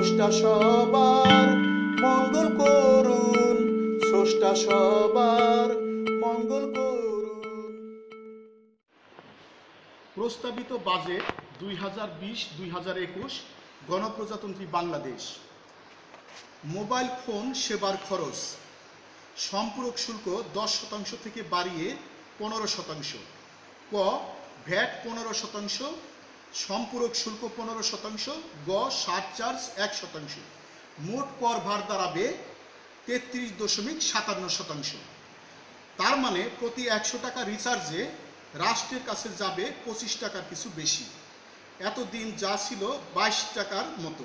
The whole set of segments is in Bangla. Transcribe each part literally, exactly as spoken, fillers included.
স্রষ্টা সবার মঙ্গল করুন, স্রষ্টা সবার মঙ্গল করুন। প্রস্তাবিত বাজেট দুই হাজার বিশ দুই হাজার একুশ গণপ্রজাতন্ত্রী বাংলাদেশ। মোবাইল ফোন সেবার খরচ সম্পূরক শুল্ক দশ শতাংশ থেকে বাড়িয়ে পনেরো শতাংশ। ক ভ্যাট পনেরো শতাংশ, সম্পূরক শুল্ক পনেরো শতাংশ, গ সারচার্জ এক শতাংশ। মোট কর ভার দাঁড়াবে তেত্রিশ দশমিক সাতান্ন শতাংশ। তার মানে প্রতি একশো টাকা রিচার্জে রাষ্ট্রের কাছে যাবে পঁচিশ টাকার কিছু বেশি। এতদিন যা ছিল বাইশ টাকার মতো।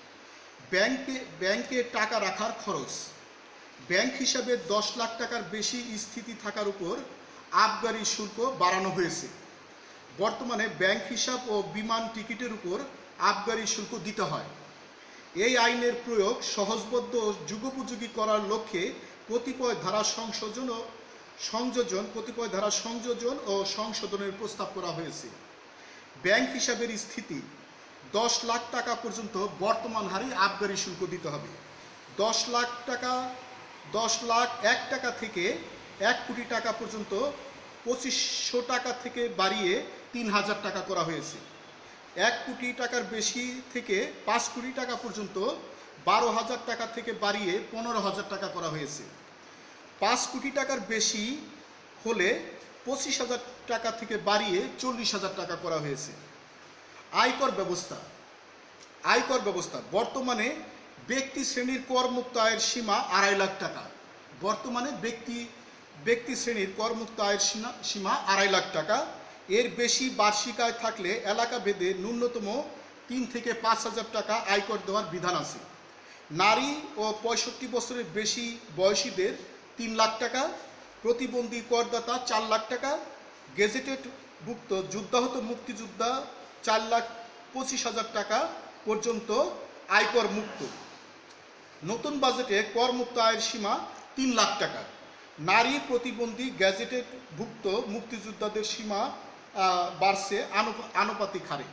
ব্যাংকে ব্যাংকে টাকা রাখার খরচ ব্যাংক হিসাবে দশ লাখ টাকার বেশি স্থিতি থাকার উপর আবগারি শুল্ক বাড়ানো হয়েছে। বর্তমানে ব্যাংক হিসাব ও বিমান টিকিটের উপর আবগারি শুল্ক দিতে হয়। এই আইনের প্রয়োগ সহজবদ্ধ ও যুগোপযোগী করার লক্ষ্যে কতিপয় ধারা সংশোধন ও সংযোজন কতিপয় ধারা সংযোজন ও সংশোধনের প্রস্তাব করা হয়েছে। ব্যাংক হিসাবের স্থিতি দশ লাখ টাকা পর্যন্ত বর্তমান হারে আবগারি শুল্ক দিতে হবে। দশ লাখ টাকা দশ লাখ এক টাকা থেকে এক কোটি টাকা পর্যন্ত পঁচিশশো টাকা থেকে বাড়িয়ে তিন হাজার টাকা করা হয়েছে। এক কোটি টাকার বেশি থেকে পাঁচ কোটি টাকা পর্যন্ত বারো হাজার টাকা থেকে বাড়িয়ে পনেরো হাজার টাকা করা হয়েছে। পাঁচ কোটি টাকার বেশি হলে পঁচিশ হাজার টাকা থেকে বাড়িয়ে চল্লিশ হাজার টাকা করা হয়েছে। আয়কর ব্যবস্থা আয়কর ব্যবস্থা বর্তমানে ব্যক্তি শ্রেণীর করমুক্ত আয়ের সীমা আড়াই লাখ টাকা। বর্তমানে ব্যক্তি ব্যক্তি শ্রেণীর করমুক্ত আয়ের সীমা আড়াই লাখ টাকা। এর বেশি বার্ষিক আয় থাকলে এলাকা ভেদে ন্যূনতম তিন থেকে পাঁচ হাজার টাকা আয়কর দেওয়ার বিধান আছে। নারী ও পঁয়ষট্টি বছরের বেশি বয়সীদের তিন লাখ টাকা, প্রতিবন্ধী করদাতা চার লাখ টাকা, গেজেটেড ভুক্ত যুদ্ধাহত মুক্তিযোদ্ধা চার লাখ পঁচিশ হাজার টাকা পর্যন্ত আয়কর মুক্ত। নতুন বাজেটে করমুক্ত আয়ের সীমা তিন লাখ টাকা। নারী, প্রতিবন্ধী, গ্যাজেটেড ভুক্ত মুক্তিযোদ্ধাদের সীমা বাড়ছে আনুপাতিক হারে।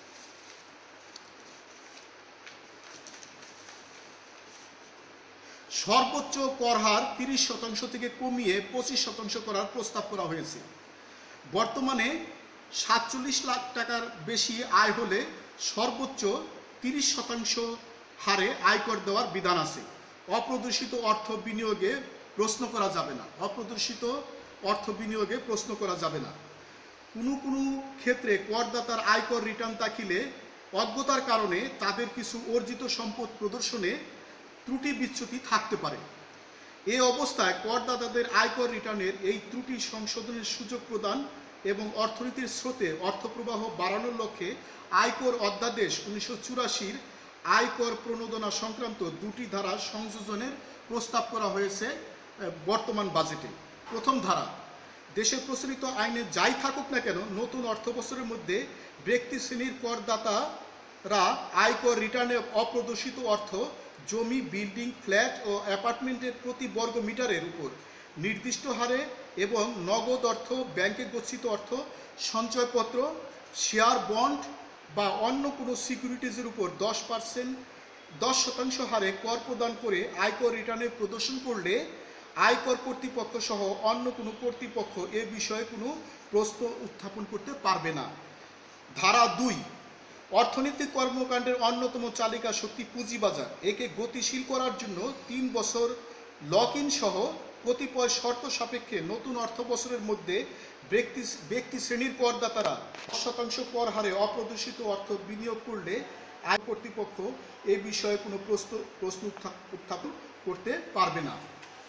সর্বোচ্চ কর হার তিরিশ শতাংশ থেকে কমিয়ে পঁচিশ শতাংশ করার প্রস্তাব করা হয়েছে। বর্তমানে সাতচল্লিশ লাখ টাকার বেশি আয় হলে সর্বোচ্চ তিরিশ শতাংশ হারে আয়কর দেওয়ার বিধান আছে। অপ্রদর্শিত অর্থ বিনিয়োগে প্রশ্ন করা যাবে না অপ্রদর্শিত অর্থ বিনিয়োগে প্রশ্ন করা যাবে না। কোনো কোনো ক্ষেত্রে করদাতার আয়কর রিটার্ন দাখিলে অজ্ঞতার কারণে তাদের কিছু অর্জিত সম্পদ প্রদর্শনে ত্রুটি বিচ্যুতি থাকতে পারে। এই অবস্থায় করদাতাদের আয়কর রিটার্নের এই ত্রুটি সংশোধনের সুযোগ প্রদান এবং অর্থনীতির স্রোতে অর্থপ্রবাহ বাড়ানোর লক্ষ্যে আয়কর অধ্যাদেশ উনিশশো চুরাশির আয়কর প্রণোদনা সংক্রান্ত দুটি ধারা সংযোজনের প্রস্তাব করা হয়েছে বর্তমান বাজেটে। প্রথম ধারা, দেশে প্রচলিত আইনে যাই থাকুক না কেন, নতুন অর্থ বছরের মধ্যে ব্যক্তি শ্রেণীর করদাতারা আয়কর রিটার্নে অপ্রদর্শিত অর্থ, জমি, বিল্ডিং, ফ্ল্যাট ও অ্যাপার্টমেন্টের প্রতি বর্গ মিটারের উপর নির্দিষ্ট হারে এবং নগদ অর্থ, ব্যাংকে গচ্ছিত অর্থ, সঞ্চয়পত্র, শেয়ার, বন্ড বা অন্য কোনো সিকিউরিটিজের উপর দশ পার্সেন্ট দশ শতাংশ হারে কর প্রদান করে আয়কর রিটার্নে প্রদর্শন করলে আয়কর কর্তৃপক্ষ সহ অন্য কোনো কর্তৃপক্ষ এ বিষয়ে কোনো প্রশ্ন উত্থাপন করতে পারবে না। ধারা দুই, অর্থনৈতিক কর্মকাণ্ডের অন্যতম চালিকা শক্তি পুঁজিবাজার, একে গতিশীল করার জন্য তিন বছর লক ইন সহ কতিপয় শর্ত সাপেক্ষে নতুন অর্থ বছরের মধ্যে ব্যক্তি ব্যক্তি শ্রেণীর করদাতারা দশ শতাংশ কর হারে অপ্রদর্শিত অর্থ বিনিয়োগ করলে আয় কর্তৃপক্ষ এ বিষয়ে কোনো প্রশ্ন প্রশ্ন উত্থাপন করতে পারবে না।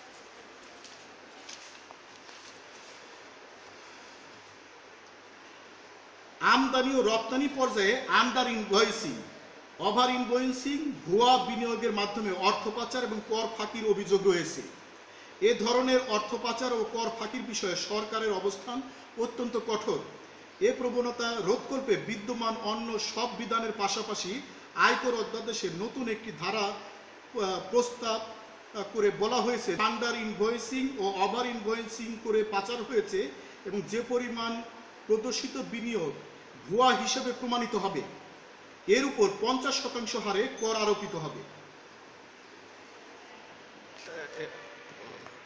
আমদানি ও রপ্তানি পর্যায়ে আন্ডার ইনভয়েসিং, ওভার ইনভয়েসিং, ভুয়া বিনিয়োগের মাধ্যমে অর্থ পাচার এবং কর ফাঁকির অভিযোগ রয়েছে। এ ধরনের অর্থ পাচার ও কর ফাঁকির বিষয়ে সরকারের অবস্থান অত্যন্ত কঠোর। এ প্রবণতা রোধ করতে বিদ্যমান অন্য সব বিধানের পাশাপাশি আয়কর অধ্যাদেশের নতুন একটি ধারা প্রস্তাব করে বলা হয়েছে, আন্ডার ইনভয়েসিং ও ওভার ইনভয়েসিং করে পাচার হয়েছে এবং যে পরিমাণ প্রদর্শিত বিনিয়োগ ভুয়া হিসেবে প্রমাণিত হবে এর উপর পঞ্চাশ শতাংশ হারে কর আরোপিত হবে।